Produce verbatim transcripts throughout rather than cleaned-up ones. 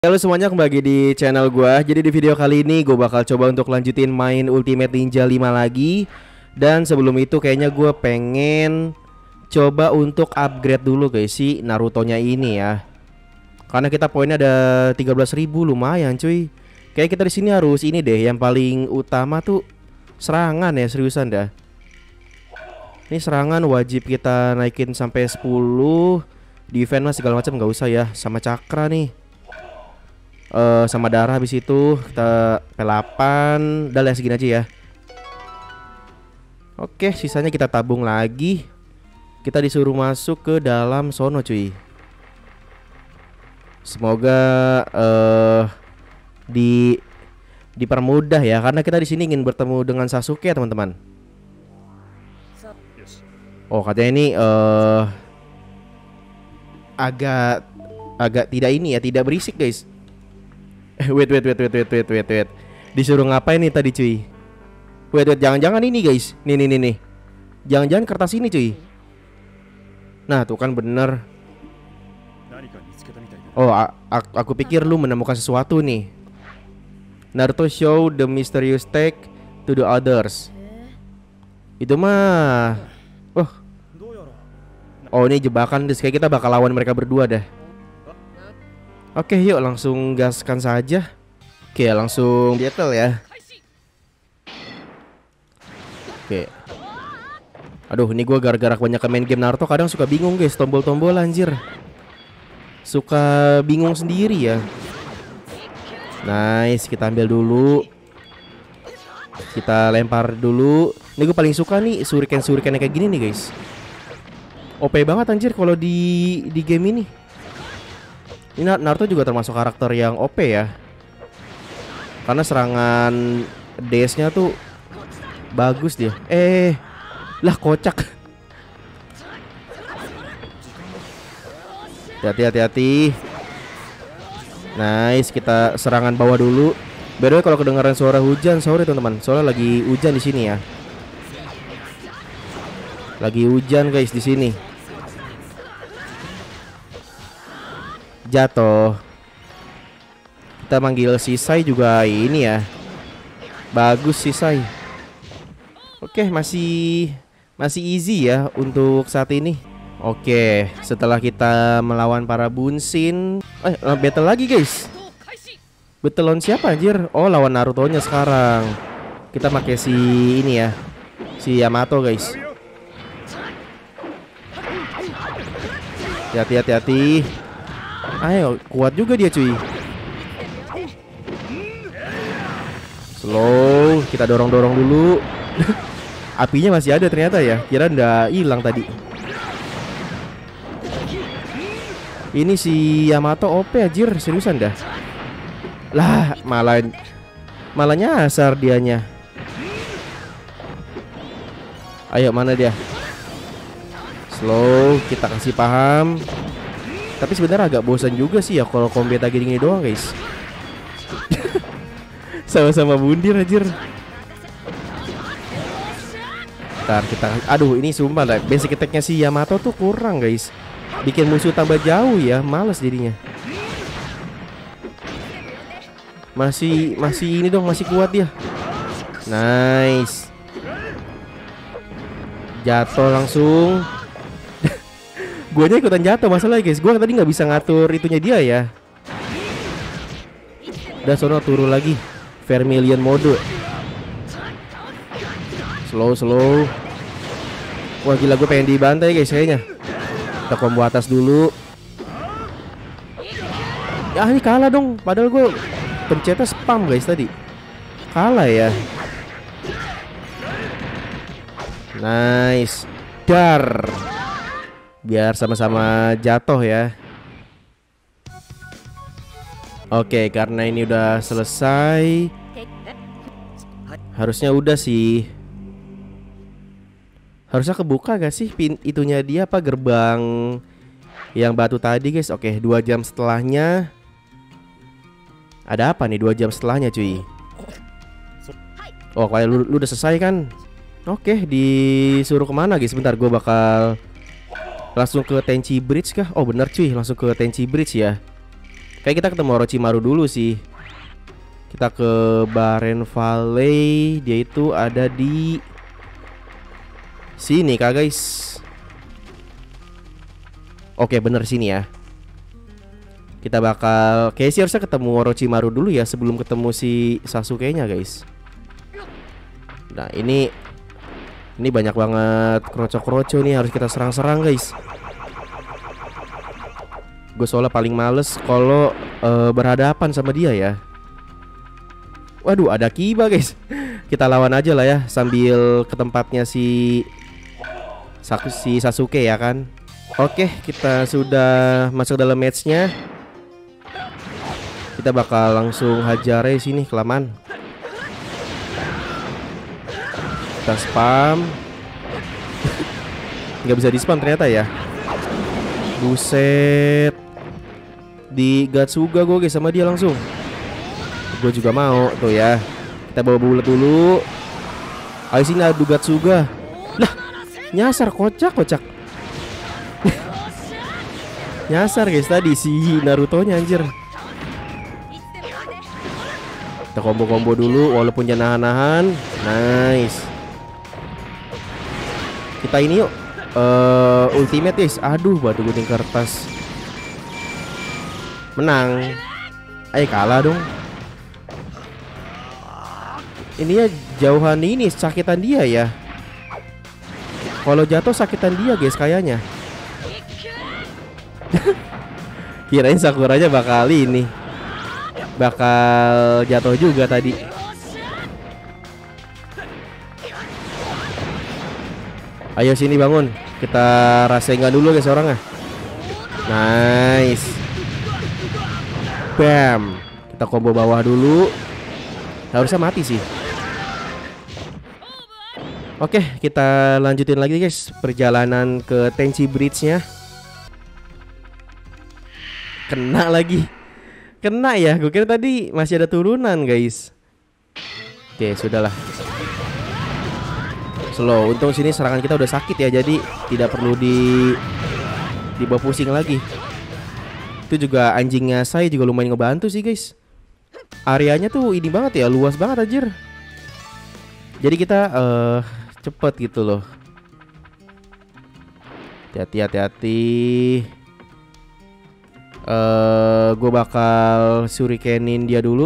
Halo semuanya, kembali lagi di channel gua. Jadi di video kali ini gue bakal coba untuk lanjutin main Ultimate Ninja lima lagi. Dan sebelum itu kayaknya gue pengen coba untuk upgrade dulu guys si Naruto-nya ini ya. Karena kita poinnya ada tiga belas ribu, lumayan cuy. Kayak kita di sini harus ini deh, yang paling utama tuh serangan ya, seriusan dah. Ini serangan wajib kita naikin sampai sepuluh. Defense mah segala macam nggak usah ya, sama cakra nih. Uh, sama darah habis itu kita P delapan. Udah lah segini aja ya. Oke, sisanya kita tabung lagi. Kita disuruh masuk ke dalam sono cuy. Semoga uh, di dipermudah ya, karena kita di sini ingin bertemu dengan Sasuke teman-teman. Oh katanya ini uh, agak agak tidak ini ya, tidak berisik guys. Wait, wait, wait, wait, wait, wait, wait, wait. Disuruh ngapain nih tadi cuy? Wait, wait, jangan-jangan ini guys. Nih, nih, nih, nih. Jangan-jangan kertas ini cuy. Nah, tuh kan bener. Oh, aku pikir lu menemukan sesuatu nih. Naruto show the mysterious tech to the others. Itu mah. Oh. Oh, ini jebakan. Kayak kita bakal lawan mereka berdua dah. Oke, yuk langsung gaskan saja. Oke, langsung battle ya. Oke. Aduh, ini gue gara-gara banyak main game Naruto kadang suka bingung guys, tombol-tombol anjir. Suka bingung sendiri ya. Nice, kita ambil dulu. Kita lempar dulu. Ini gue paling suka nih shuriken-shuriken kayak gini nih guys. O P banget anjir kalau di di game ini. Ini Naruto juga termasuk karakter yang O P ya. Karena serangan D S-nya tuh bagus dia. Eh, lah kocak. Hati-hati, hati-hati. Nice, kita serangan bawah dulu. By the way, kalau kedengaran suara hujan, sorry teman-teman. Soalnya lagi hujan di sini ya. Lagi hujan guys di sini. Jatuh. Kita manggil Sisai juga ini ya. Bagus Sisai. Oke, masih masih easy ya untuk saat ini. Oke, setelah kita melawan para Bunshin, eh battle lagi guys. Battle lawan siapa anjir? Oh, lawan Naruto-nya sekarang. Kita pakai si ini ya, si Yamato guys. Hati-hati, hati. Ayo, kuat juga dia cuy. Slow, kita dorong-dorong dulu. Apinya masih ada ternyata ya. Kira ndak hilang tadi. Ini si Yamato O P anjir, seriusan dah. Lah, malah malah nyasar dianya. Ayo, mana dia? Slow, kita kasih paham. Tapi sebenarnya agak bosan juga sih ya kalau combat gini-gini doang guys. Sama-sama bundir anjir. Ntar kita, aduh ini sumpah lah, basic attack-nya si Yamato tuh kurang guys. Bikin musuh tambah jauh ya, males jadinya. Masih, masih ini dong, masih kuat dia. Nice. Jatuh langsung. Guanya ikutan jatuh masalahnya guys. Gua tadi nggak bisa ngatur itunya dia ya. Udah sono turun lagi. Vermilion mode. Slow slow. Wah gila, gue pengen dibantai guys kayaknya. Kita combo atas dulu. Ya ini kalah dong. Padahal gue pencetnya spam guys tadi. Kalah ya. Nice. Dar. Biar sama-sama jatuh ya. Oke, karena ini udah selesai. Harusnya udah sih. Harusnya kebuka gak sih pin itunya dia, apa gerbang yang batu tadi guys. Oke, dua jam setelahnya. Ada apa nih dua jam setelahnya cuy? Oh, kayak lu, lu udah selesai kan? Oke, disuruh kemana guys? Bentar, gue bakal langsung ke Tenchi Bridge kah? Oh bener cuy, langsung ke Tenchi Bridge ya. Kayak kita ketemu Orochimaru dulu sih. Kita ke Baren Valley. Dia itu ada di sini kak guys. Oke bener sini ya. Kita bakal kayak sih harusnya ketemu Orochimaru dulu ya sebelum ketemu si Sasuke-nya guys. Nah ini ini banyak banget kroco-kroco nih, harus kita serang-serang guys. Gue soalnya paling males kalau uh, berhadapan sama dia ya. Waduh ada Kiba guys. Kita lawan aja lah ya sambil ke tempatnya si si Sasuke ya kan. Oke kita sudah masuk dalam matchnya. Kita bakal langsung hajar aja sini kelamaan. Kita spam. Nggak bisa di spam ternyata ya. Buset. Di Gatsuga gue guys sama dia langsung. Gue juga mau tuh ya. Kita bawa bulat dulu. Ayo sini adu Gatsuga. Lah nyasar kocak kocak. Nyasar guys tadi si Naruto-nya anjir. Kita combo-combo dulu walaupun jangan nahan-nahan. Nice. Kita ini yuk uh, ultimate guys. Aduh batu gunting kertas. Menang. Ayo kalah dong. Ini ya jauhan ini sakitan dia ya. Kalau jatuh sakitan dia guys kayaknya. Kirain Sakuranya bakal ini bakal jatuh juga tadi. Ayo sini bangun. Kita rasain dulu guys orangnya. Nice. Bam. Kita combo bawah dulu. Harusnya mati sih. Oke kita lanjutin lagi guys perjalanan ke Tenchi Bridge-nya. Kena lagi. Kena ya, gue kira tadi masih ada turunan guys. Oke sudahlah. Slow, untung sini serangan kita udah sakit ya. Jadi tidak perlu di dibawa pusing lagi. Itu juga anjingnya saya juga lumayan ngebantu sih guys. Areanya tuh ini banget ya, luas banget anjir. Jadi kita uh, cepet gitu loh. Hati-hati hati-hati. Uh, gue bakal shurikenin dia dulu.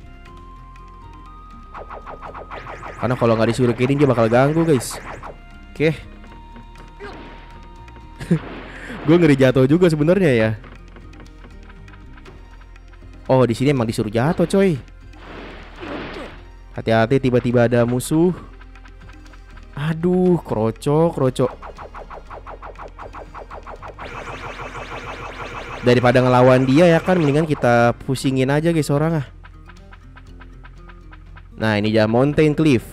Karena kalau nggak disurukenin dia bakal ganggu guys. Oke. Okay. Gue ngeri jatuh juga sebenarnya ya. Oh di sini emang disuruh jatuh coy. Hati-hati tiba-tiba ada musuh. Aduh kroco kroco. Daripada ngelawan dia ya kan, mendingan kita pusingin aja guys orang ah. Nah ini ya Mountain Cliff.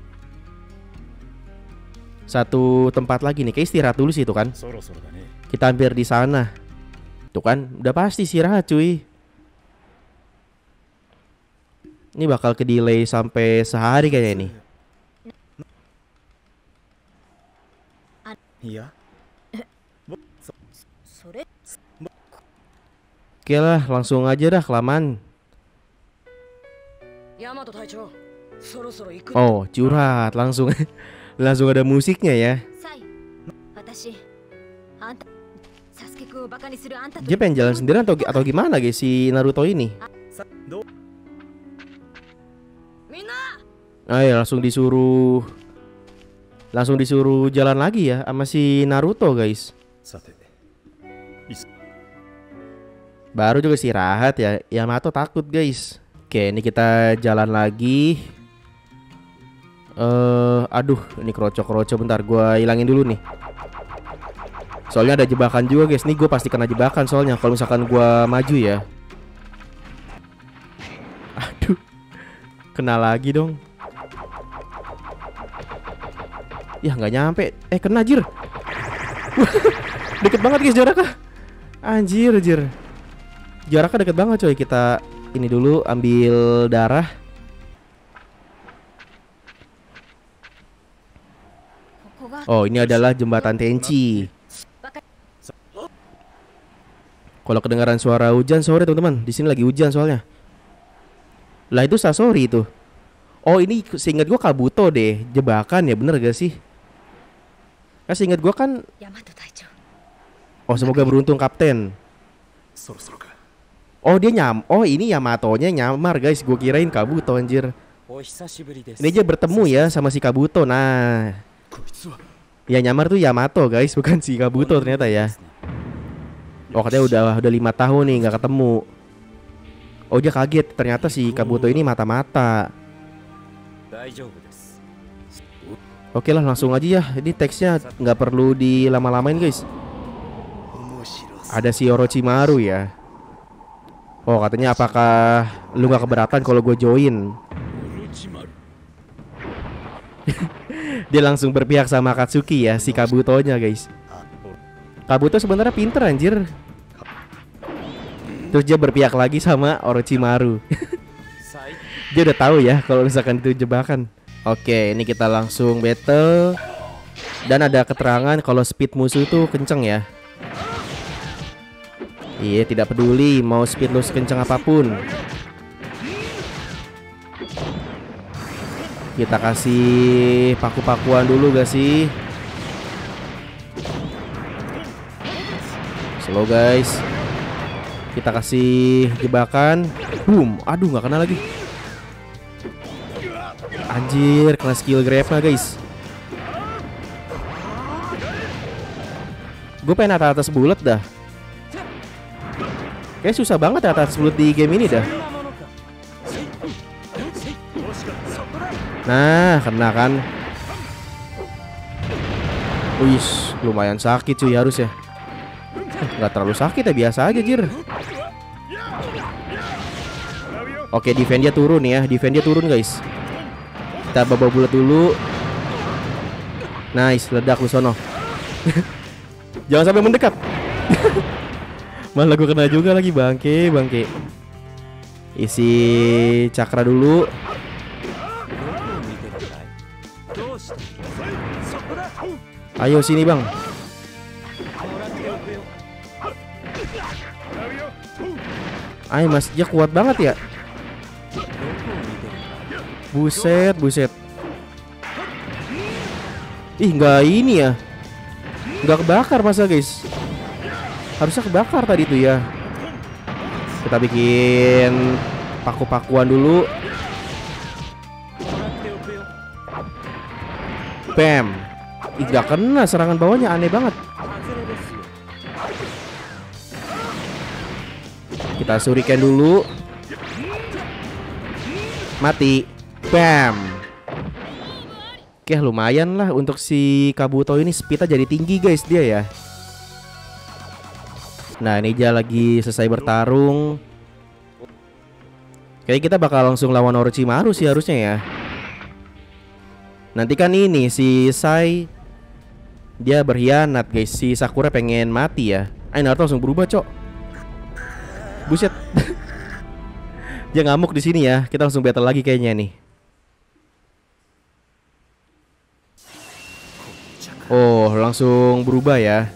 Satu tempat lagi nih, kayak istirahat dulu sih itu kan. Kita hampir di sana. Tuh kan, udah pasti istirahat cuy. Ini bakal ke delay sampai sehari kayaknya ini. Iya. Oke lah, langsung aja dah kelamaan. Oh, curhat langsung. Langsung ada musiknya ya. Dia pengen jalan sendirian atau atau gimana guys si Naruto ini? Ayo langsung disuruh Langsung disuruh jalan lagi ya sama si Naruto guys. Baru juga istirahat ya. Yamato takut guys. Oke ini kita jalan lagi. Eh, uh, aduh, ini kroco-kroco bentar, gua hilangin dulu nih. Soalnya ada jebakan juga guys. Nih gue pasti kena jebakan soalnya kalau misalkan gua maju ya. Aduh, kena lagi dong. Ya nggak nyampe. Eh kena jir. Deket banget guys jaraknya. Anjir, anjir. Jaraknya deket banget coy. Kita ini dulu ambil darah. Oh ini adalah jembatan Tenchi. Kalau kedengaran suara hujan, sorry teman-teman. Di sini lagi hujan soalnya. Lah itu Sasori itu. Oh ini seingat gue Kabuto deh. Jebakan ya, bener gak sih? Kan seingat gue kan. Oh semoga beruntung kapten. Oh dia nyam. Oh ini Yamatonya nyamar guys. Gue kirain Kabuto anjir. Ini aja bertemu ya sama si Kabuto. Nah ya nyamar tuh Yamato guys, bukan si Kabuto ternyata ya. Oh katanya udah udah lima tahun nih nggak ketemu. Oh dia kaget ternyata si Kabuto ini mata-mata. Oke lah langsung aja ya. Ini teksnya nggak perlu dilama-lamain guys. Ada si Orochimaru ya. Oh katanya apakah lu nggak keberatan kalau gue join? Dia langsung berpihak sama Katsuki ya, si Kabutonya guys. Kabuto sebenarnya pinter anjir. Terus dia berpihak lagi sama Orochimaru. Dia udah tahu ya kalau misalkan itu jebakan. Oke, ini kita langsung battle. Dan ada keterangan kalau speed musuh tuh kenceng ya. Iya, tidak peduli mau speed lu sekenceng apapun. Kita kasih paku-pakuan dulu gak sih? Slow guys. Kita kasih jebakan. Boom. Aduh gak kena lagi. Anjir kena skill grab-nya guys. Gue pengen atas-atas bulat dah. Kayaknya susah banget atas bulat di game ini dah. Nah, kena kan. Wih, lumayan sakit cuy harus ya. eh, Gak terlalu sakit ya, biasa aja jir. Oke, defense dia turun ya. Defense dia turun guys. Kita bawa bulat dulu. Nice, ledak lu sono. Jangan sampai mendekat. Malah gue kena juga lagi, bangke, bangke. Isi cakra dulu. Ayo sini bang. Ayo mas, dia kuat banget ya. Buset, buset. Ih nggak ini ya. Nggak kebakar masa guys. Harusnya kebakar tadi tuh ya. Kita bikin paku-pakuan dulu. Bam. Ih, gak kena serangan bawahnya, aneh banget. Kita suriken dulu. Mati. Bam. Oke lumayan lah untuk si Kabuto ini, speednya jadi tinggi guys dia ya. Nah ini dia lagi selesai bertarung. Kayaknya kita bakal langsung lawan Orochimaru sih harusnya ya. Nanti kan ini si Sai dia berkhianat guys. Si Sakura pengen mati ya. Ayo Naruto langsung berubah cok. Buset. Dia ngamuk di sini ya. Kita langsung battle lagi kayaknya nih. Oh langsung berubah ya.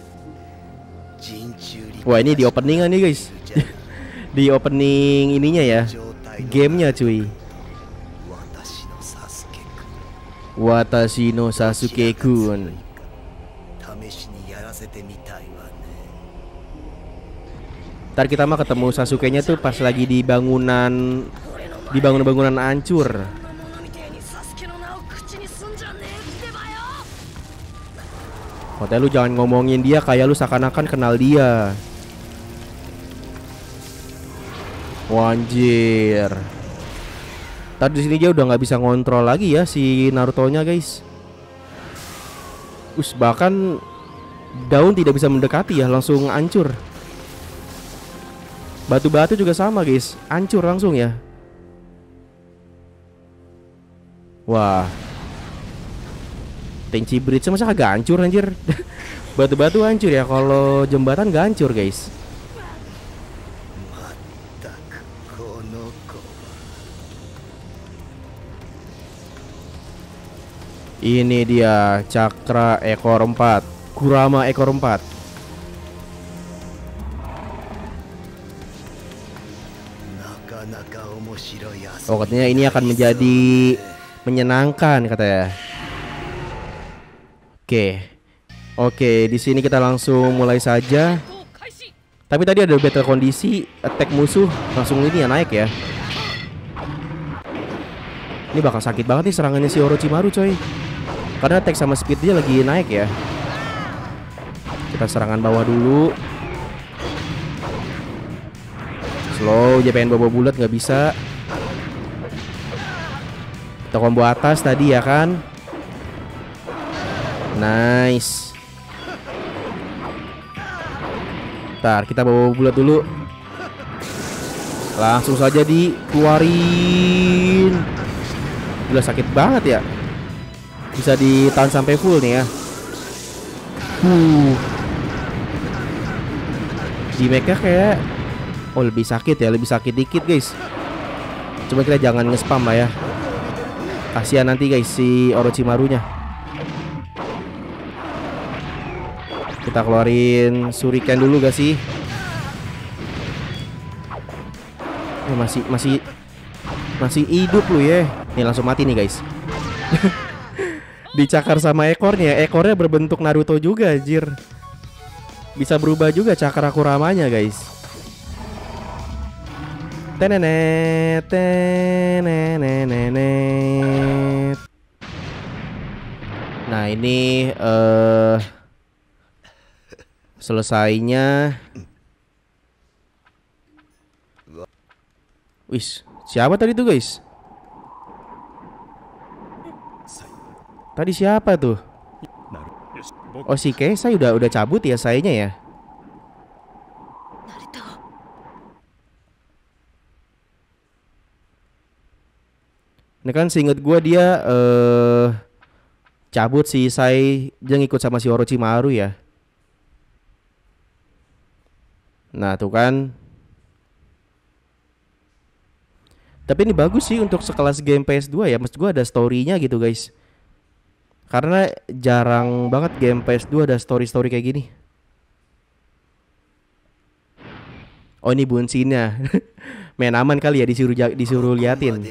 Wah ini di openingan nih guys. Di opening ininya ya, gamenya cuy. Watashi no Sasuke kun. Ntar kita mah ketemu Sasuke-nya tuh pas lagi di bangunan, di bangunan-bangunan hancur. Hotel lu jangan ngomongin dia kayak lu seakan-akan kenal dia. Wanjir. Tadi di sini dia udah nggak bisa ngontrol lagi ya si Naruto-nya guys. Us bahkan daun tidak bisa mendekati ya, langsung hancur. Batu-batu juga sama guys, hancur langsung ya. Wah. Tenchi Bridge masa kagak hancur anjir. Batu-batu hancur ya, kalau jembatan gak hancur guys. Ini dia cakra ekor empat, Kurama ekor empat. Oh, katanya ini akan menjadi menyenangkan katanya. Oke. Oke, di sini kita langsung mulai saja. Tapi tadi ada battle kondisi, attack musuh langsung ini ya naik ya. Ini bakal sakit banget nih serangannya si Orochimaru coy. Karena attack sama speed dia lagi naik ya. Kita serangan bawah dulu. Slow, dia pengen bawa bulat nggak bisa. Kita combo atas tadi ya kan. Nice. Ntar kita bawa bulat dulu. Langsung saja dikeluarin. Gila sakit banget ya. Bisa ditahan sampai full nih ya. Uh. Di meka kayak oh lebih sakit ya, lebih sakit dikit guys. Coba kita jangan nge-spam lah ya. Kasihan nanti guys si Orochimarunya. Kita keluarin shuriken dulu gak sih? Oh, masih masih masih hidup lu ya. Nih langsung mati nih guys. Dicakar sama ekornya. Ekornya berbentuk Naruto juga anjir. Bisa berubah juga cakra Kuramanya guys. Tenenet, tenenenet. Nah ini uh, selesainya. Wis, siapa tadi tuh guys? Tadi siapa tuh? Oh si Keisai udah udah cabut ya sayanya ya. Ini kan seinget gue dia uh, cabut si Sai, dia ngikut sama si Orochimaru ya. Nah tuh kan. Tapi ini bagus sih untuk sekelas game P S dua ya. Maksud gue ada story-nya gitu guys. Karena jarang banget game P S dua ada story-story kayak gini. Oh ini bunsinnya. Main aman kali ya, disuruh disuruh liatin.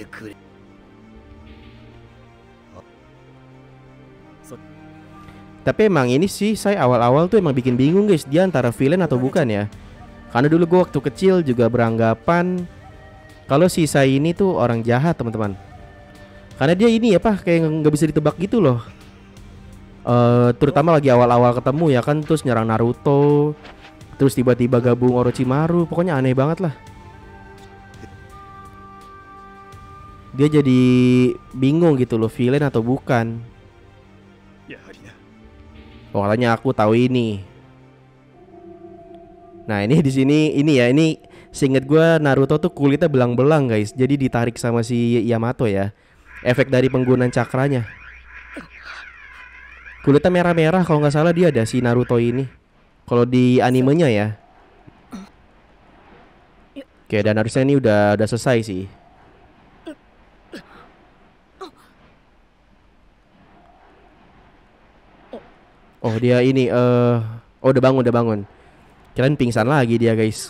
Tapi emang ini sih saya awal-awal tuh emang bikin bingung guys, dia antara villain atau bukan ya. Karena dulu gue waktu kecil juga beranggapan kalau si Sai ini tuh orang jahat teman-teman. Karena dia ini ya pak kayak nggak bisa ditebak gitu loh. Uh, terutama lagi awal-awal ketemu ya kan, terus nyerang Naruto, terus tiba-tiba gabung Orochimaru, pokoknya aneh banget lah. Dia jadi bingung gitu loh, villain atau bukan. Oh, katanya aku tahu ini. Nah ini di sini ini ya, ini seinget gue Naruto tuh kulitnya belang-belang guys, jadi ditarik sama si Yamato ya. Efek dari penggunaan cakranya. Kulitnya merah-merah kalau nggak salah dia ada si Naruto ini. Kalau di animenya ya. Oke, dan harusnya ini udah udah selesai sih. Oh dia ini uh, oh udah bangun udah bangun. Kirain pingsan lagi dia guys.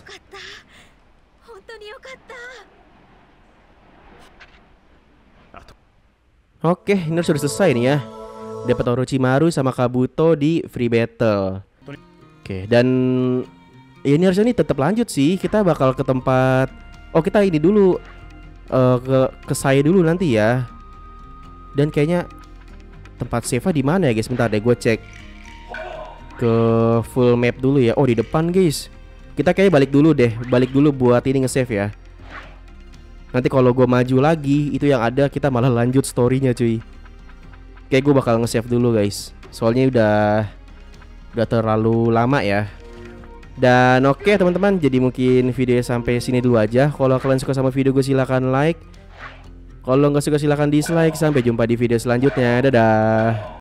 Oke, ini sudah selesai nih ya. Dapat Orochimaru sama Kabuto di free battle. Oke, dan ya ini harusnya ini tetap lanjut sih. Kita bakal ke tempat. Oh kita ini dulu uh, ke ke saya dulu nanti ya. Dan kayaknya tempat save di mana ya guys? Bentar deh gue cek ke full map dulu ya. Oh di depan guys. Kita kayaknya balik dulu deh. Balik dulu buat ini nge-save ya. Nanti kalau gue maju lagi itu yang ada kita malah lanjut storynya cuy. Kayak gue bakal nge-save dulu guys. Soalnya udah udah terlalu lama ya. Dan oke okay, teman-teman, jadi mungkin videonya sampai sini dulu aja. Kalau kalian suka sama video gue silahkan like. Kalau nggak suka silahkan dislike. Sampai jumpa di video selanjutnya. Dadah.